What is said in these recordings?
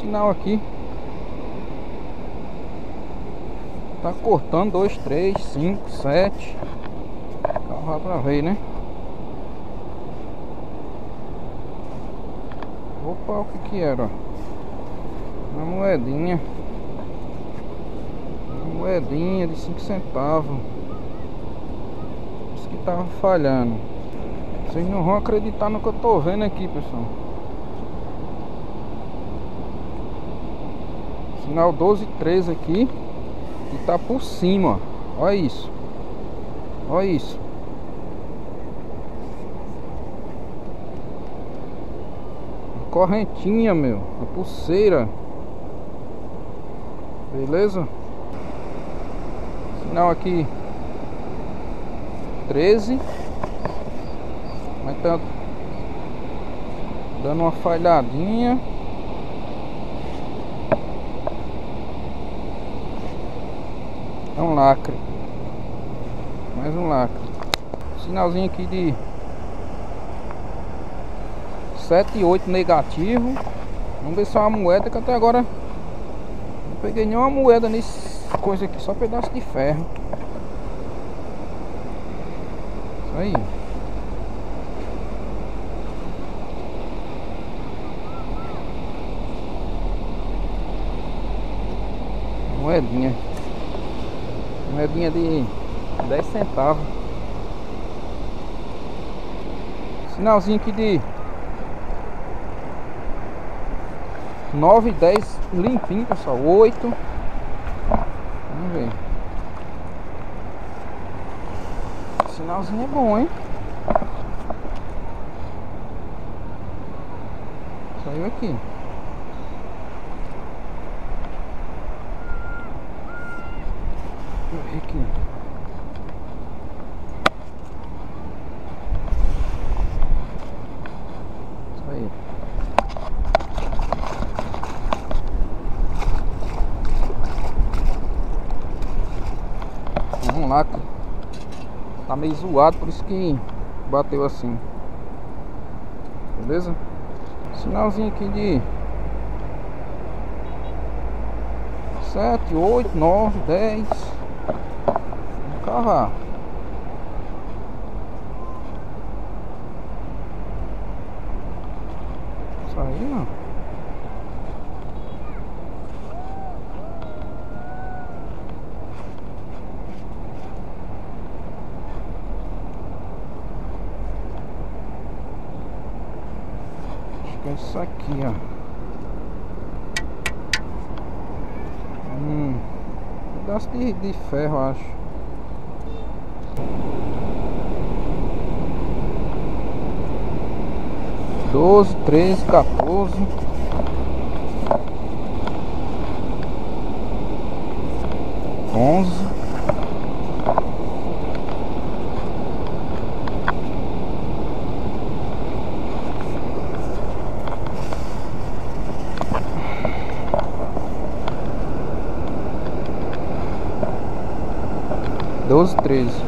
sinal aqui. Tá cortando 2, 3, 5, 7. Vai pra ver, né? Opa, o que era? Uma moedinha. Uma moedinha de 5 centavos. Isso que tava falhando. Vocês não vão acreditar no que eu tô vendo aqui, pessoal. Sinal 12,13 aqui. E tá por cima, ó. Olha isso. Olha isso. Correntinha, meu. A pulseira. Beleza? Sinal aqui 13. Mas tá dando uma falhadinha. É um lacre. Mais um lacre. Sinalzinho aqui de 7 e 8 negativo. Vamos ver se é uma moeda, que até agora não peguei nenhuma moeda nesse coisa aqui, só pedaço de ferro. Isso aí. Moedinha. Moedinha de 10 centavos. Sinalzinho aqui de 9 e 10 limpinho, pessoal. 8. Vamos ver. Sinalzinho é bom, hein? Saiu aqui. Deixa eu ver aqui. Isso aí. Vamos lá. Tá meio zoado, por isso que bateu assim. Beleza? Sinalzinho aqui de 7, 8, 9, 10. Vamos cavar. Isso aí, não. Acho que é isso aqui, ó. Pedaço de ferro, acho. Doze, 13, 14. 11. 12, 13.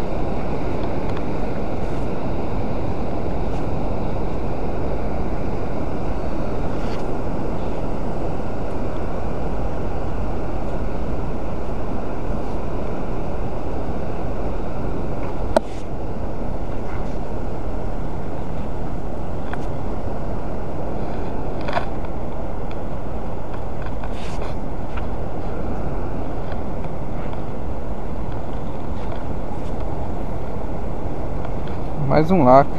Mais um lacre.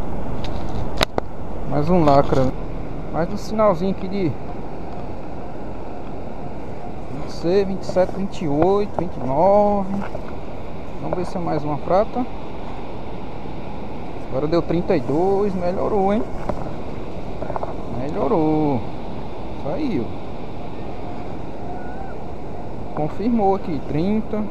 Mais um lacre. Mais um sinalzinho aqui de 26, 27, 28, 29. Vamos ver se é mais uma prata. Agora deu 32. Melhorou, hein? Melhorou. Isso aí, ó. Confirmou aqui, 30.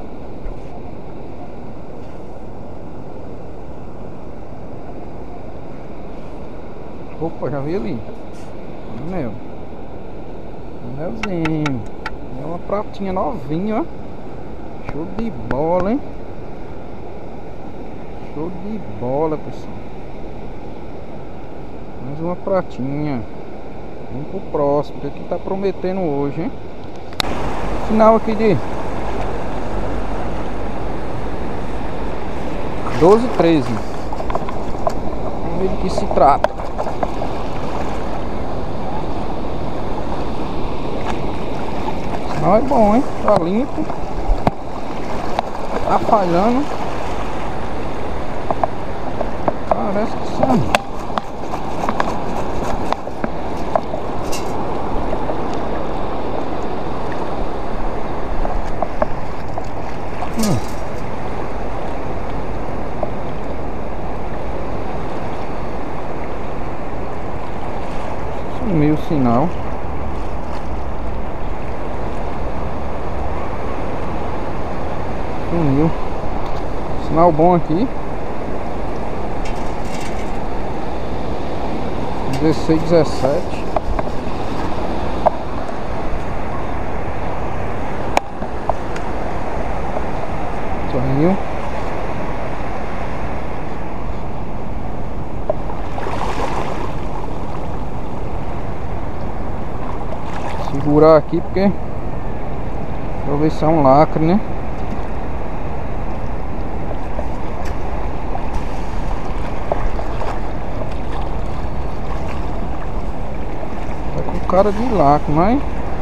Opa, já vi ali. Anel. Anelzinho. É uma pratinha novinha, ó. Show de bola, hein? Show de bola, pessoal. Mais uma pratinha. Vamos pro próximo, que aqui tá prometendo hoje, hein? Final aqui de 12:13. Vamos ver do que se trata. O sinal é bom, hein? Tá limpo. Tá falhando. Parece que sim. Sumiu o sinal. Sumiu. Sinal bom aqui. 16, 17. Sumiu. Segurar aqui porque pra ver se é um lacre, né? Tá com cara de lacre, mas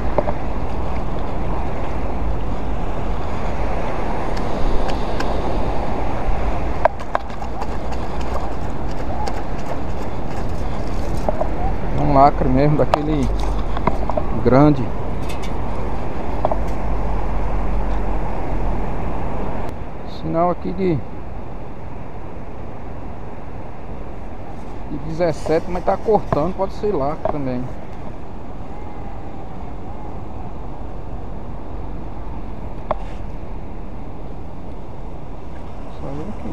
é um lacre mesmo, daquele grande. Sinal aqui de 17, mas tá cortando, pode ser lá também. Saiu aqui.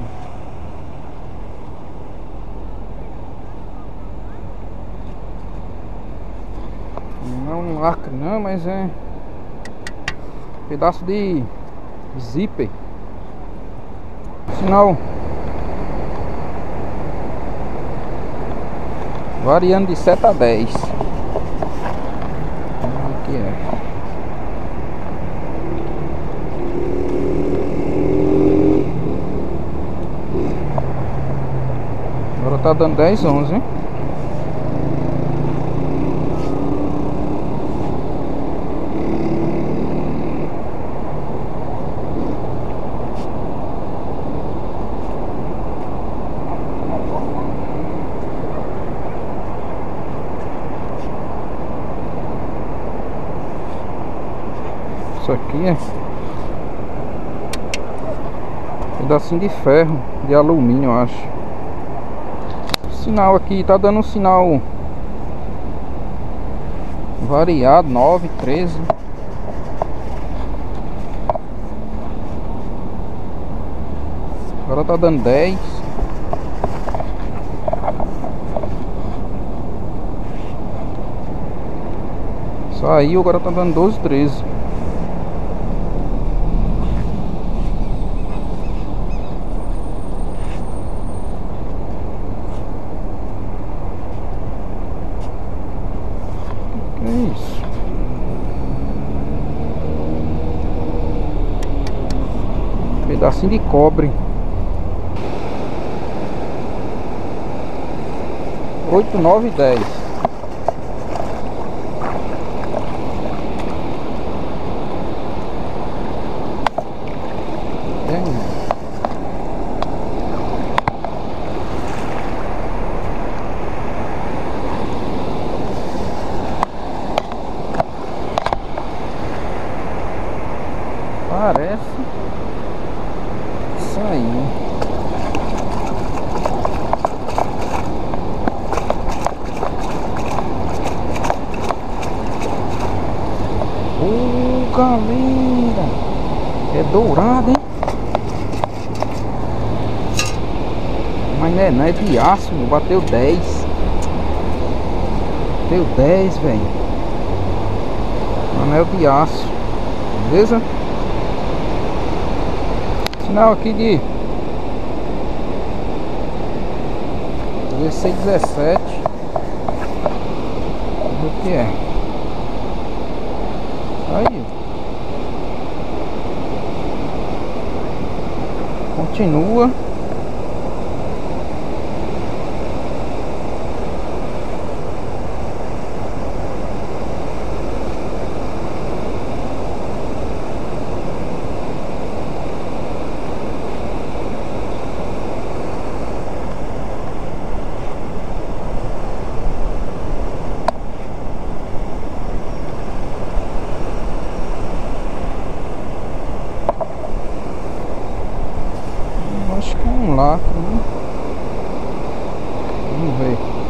Não é um lacre não, mas é um pedaço de zíper. Sinal variando de 7 a 10. Aqui é. Agora tá dando 10, 11, hein? Isso aqui é pedacinho de ferro, de alumínio, eu acho. O sinal aqui tá dando um sinal variado, 9, 13. Agora tá dando 10. Saiu, agora tá dando 12, 13. Que é isso? Pedacinho de cobre. 8, 9, 10. Parece saiu. Galera, é dourado, hein? Mas não é de aço, meu. Bateu 10. Bateu 10, velho. Anel de aço. Beleza? Sinal aqui de 16, 17. ver o que é. Aí. Continua. Acho que é um lacre, né? Vamos ver.